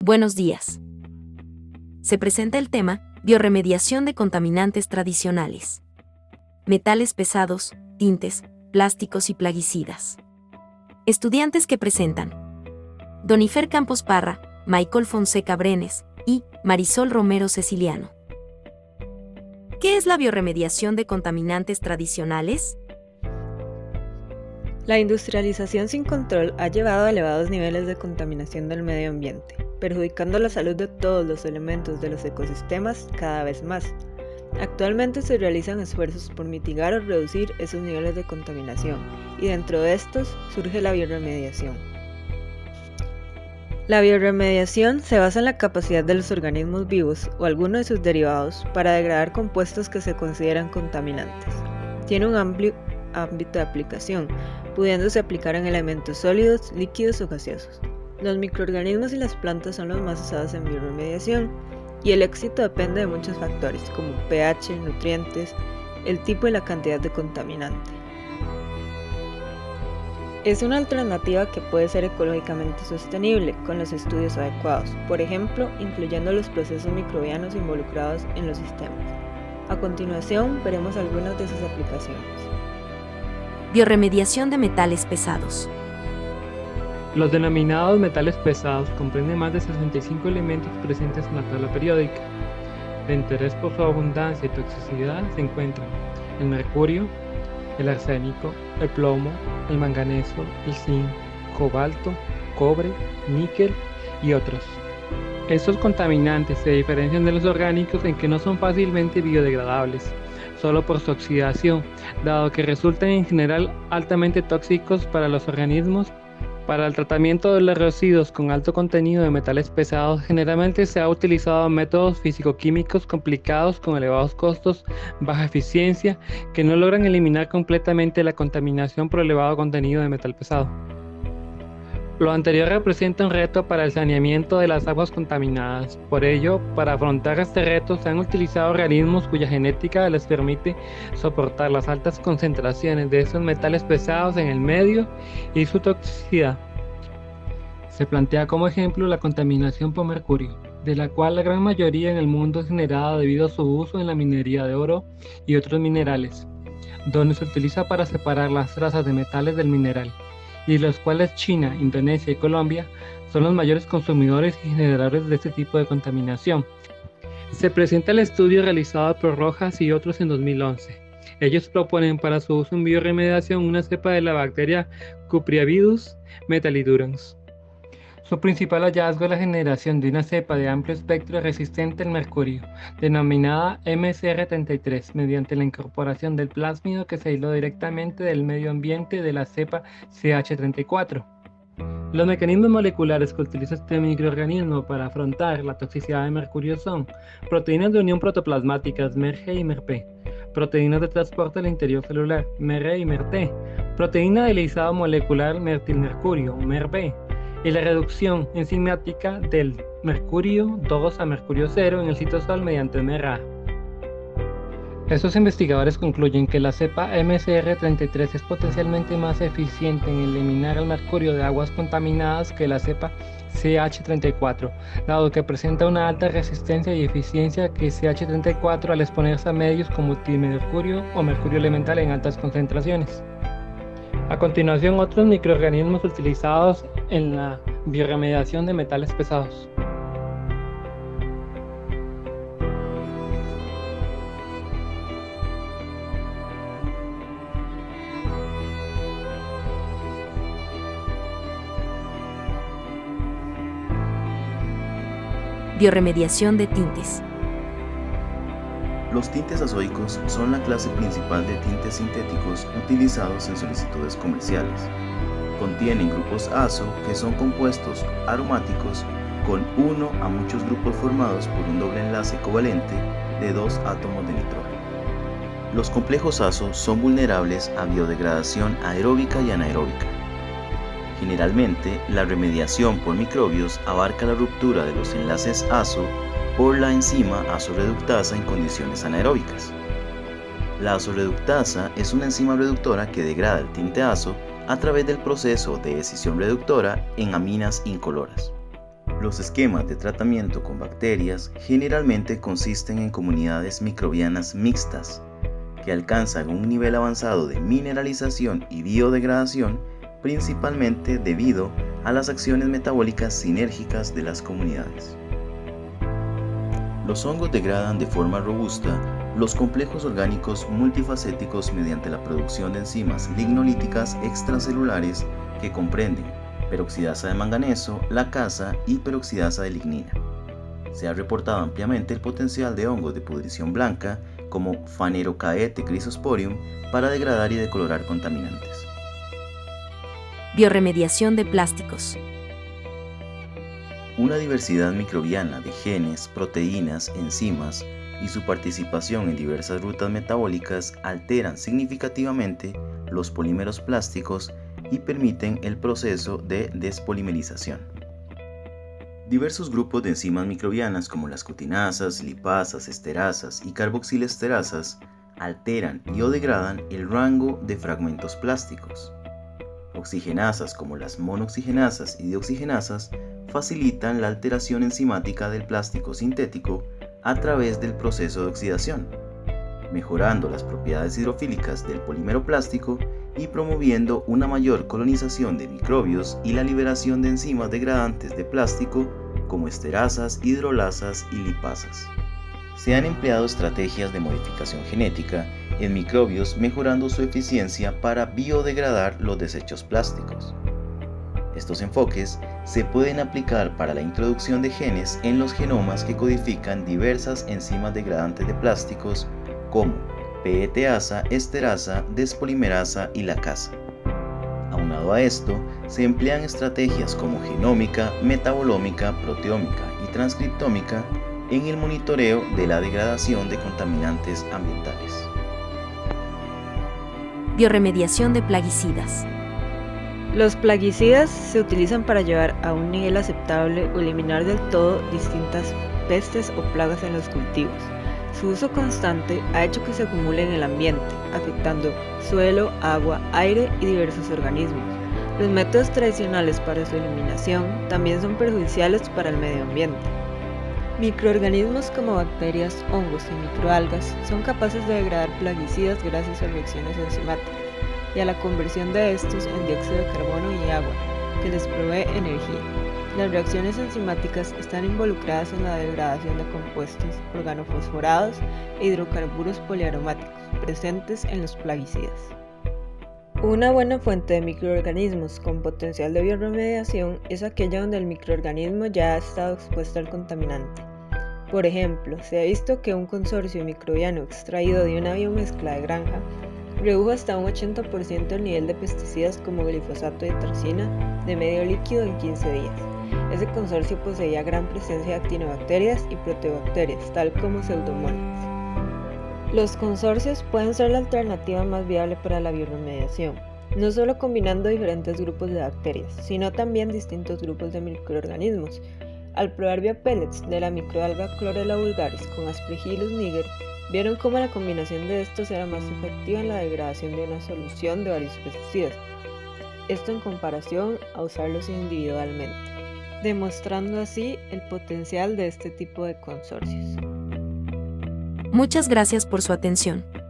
Buenos días. Se presenta el tema biorremediación de contaminantes tradicionales. Metales pesados, tintes, plásticos y plaguicidas. Estudiantes que presentan: Donifer Campos Parra, Michael Fonseca Brenes y Marisol Romero Ceciliano. ¿Qué es la biorremediación de contaminantes tradicionales? La industrialización sin control ha llevado a elevados niveles de contaminación del medio ambiente, perjudicando la salud de todos los elementos de los ecosistemas cada vez más. Actualmente se realizan esfuerzos por mitigar o reducir esos niveles de contaminación, y dentro de estos surge la biorremediación. La biorremediación se basa en la capacidad de los organismos vivos o alguno de sus derivados para degradar compuestos que se consideran contaminantes. Tiene un amplio ámbito de aplicación, pudiéndose aplicar en elementos sólidos, líquidos o gaseosos. Los microorganismos y las plantas son los más usados en biorremediación, y el éxito depende de muchos factores como pH, nutrientes, el tipo y la cantidad de contaminante. Es una alternativa que puede ser ecológicamente sostenible con los estudios adecuados, por ejemplo, incluyendo los procesos microbianos involucrados en los sistemas. A continuación, veremos algunas de sus aplicaciones. Biorremediación de metales pesados. Los denominados metales pesados comprenden más de 65 elementos presentes en la tabla periódica. De interés por su abundancia y toxicidad se encuentran el mercurio, el arsénico, el plomo, el manganeso, el zinc, cobalto, cobre, níquel y otros. Estos contaminantes se diferencian de los orgánicos en que no son fácilmente biodegradables, solo por su oxidación, dado que resultan en general altamente tóxicos para los organismos. Para el tratamiento de los residuos con alto contenido de metales pesados, generalmente se ha utilizado métodos físico-químicos complicados con elevados costos, baja eficiencia, que no logran eliminar completamente la contaminación por elevado contenido de metal pesado. Lo anterior representa un reto para el saneamiento de las aguas contaminadas. Por ello, para afrontar este reto se han utilizado organismos cuya genética les permite soportar las altas concentraciones de estos metales pesados en el medio y su toxicidad. Se plantea como ejemplo la contaminación por mercurio, de la cual la gran mayoría en el mundo es generada debido a su uso en la minería de oro y otros minerales, donde se utiliza para separar las trazas de metales del mineral, y los cuales China, Indonesia y Colombia son los mayores consumidores y generadores de este tipo de contaminación. Se presenta el estudio realizado por Rojas y otros en 2011. Ellos proponen para su uso en biorremediación una cepa de la bacteria Cupriavidus metallidurans. Su principal hallazgo es la generación de una cepa de amplio espectro resistente al mercurio, denominada MCR33, mediante la incorporación del plásmido que se aisló directamente del medio ambiente de la cepa CH34. Los mecanismos moleculares que utiliza este microorganismo para afrontar la toxicidad de mercurio son proteínas de unión protoplasmáticas MERG y MERP, proteínas de transporte al interior celular MER y MERT, proteína de lisado molecular metilmercurio MERB, y la reducción enzimática del mercurio 2 a mercurio 0 en el citosol mediante MRA. Estos investigadores concluyen que la cepa MCR33 es potencialmente más eficiente en eliminar el mercurio de aguas contaminadas que la cepa CH34, dado que presenta una alta resistencia y eficiencia que CH34 al exponerse a medios como dimercurio o mercurio elemental en altas concentraciones. A continuación, otros microorganismos utilizados en la biorremediación de metales pesados. Biorremediación de tintes. Los tintes azoicos son la clase principal de tintes sintéticos utilizados en solicitudes comerciales. Contienen grupos azo, que son compuestos aromáticos con uno a muchos grupos formados por un doble enlace covalente de dos átomos de nitrógeno. Los complejos azo son vulnerables a biodegradación aeróbica y anaeróbica. Generalmente, la remediación por microbios abarca la ruptura de los enlaces azo por la enzima azoreductasa en condiciones anaeróbicas. La azoreductasa es una enzima reductora que degrada el tinte azo a través del proceso de escisión reductora en aminas incoloras. Los esquemas de tratamiento con bacterias generalmente consisten en comunidades microbianas mixtas, que alcanzan un nivel avanzado de mineralización y biodegradación, principalmente debido a las acciones metabólicas sinérgicas de las comunidades. Los hongos degradan de forma robusta los complejos orgánicos multifacéticos mediante la producción de enzimas lignolíticas extracelulares que comprenden peroxidasa de manganeso, lacasa y peroxidasa de lignina. Se ha reportado ampliamente el potencial de hongos de pudrición blanca como Phanerochaete chrysosporium para degradar y decolorar contaminantes. Bioremediación de plásticos. Una diversidad microbiana de genes, proteínas, enzimas y su participación en diversas rutas metabólicas alteran significativamente los polímeros plásticos y permiten el proceso de despolimerización. Diversos grupos de enzimas microbianas como las cutinasas, lipasas, esterasas y carboxilesterasas alteran y o degradan el rango de fragmentos plásticos. Oxigenasas como las monoxigenasas y dioxigenasas facilitan la alteración enzimática del plástico sintético a través del proceso de oxidación, mejorando las propiedades hidrofílicas del polímero plástico y promoviendo una mayor colonización de microbios y la liberación de enzimas degradantes de plástico como esterasas, hidrolasas y lipasas. Se han empleado estrategias de modificación genética en microbios mejorando su eficiencia para biodegradar los desechos plásticos. Estos enfoques se pueden aplicar para la introducción de genes en los genomas que codifican diversas enzimas degradantes de plásticos como PETasa, esterasa, despolimerasa y lacasa. Aunado a esto, se emplean estrategias como genómica, metabolómica, proteómica y transcriptómica en el monitoreo de la degradación de contaminantes ambientales. Bioremediación de plaguicidas. Los plaguicidas se utilizan para llevar a un nivel aceptable o eliminar del todo distintas pestes o plagas en los cultivos. Su uso constante ha hecho que se acumule en el ambiente, afectando suelo, agua, aire y diversos organismos. Los métodos tradicionales para su eliminación también son perjudiciales para el medio ambiente. Microorganismos como bacterias, hongos y microalgas son capaces de degradar plaguicidas gracias a reacciones enzimáticas y a la conversión de estos en dióxido de carbono y agua, que les provee energía. Las reacciones enzimáticas están involucradas en la degradación de compuestos organofosforados e hidrocarburos poliaromáticos presentes en los plaguicidas. Una buena fuente de microorganismos con potencial de bioremediación es aquella donde el microorganismo ya ha estado expuesto al contaminante. Por ejemplo, se ha visto que un consorcio microbiano extraído de una biomezcla de granja redujo hasta un 80% el nivel de pesticidas como glifosato y atracina de medio líquido en 15 días. Ese consorcio poseía gran presencia de actinobacterias y proteobacterias, tal como pseudomonas. Los consorcios pueden ser la alternativa más viable para la bioremediación, no solo combinando diferentes grupos de bacterias, sino también distintos grupos de microorganismos. Al probar biopellets de la microalga Chlorella vulgaris con Aspergillus niger, vieron cómo la combinación de estos era más efectiva en la degradación de una solución de varios pesticidas, esto en comparación a usarlos individualmente, demostrando así el potencial de este tipo de consorcios. Muchas gracias por su atención.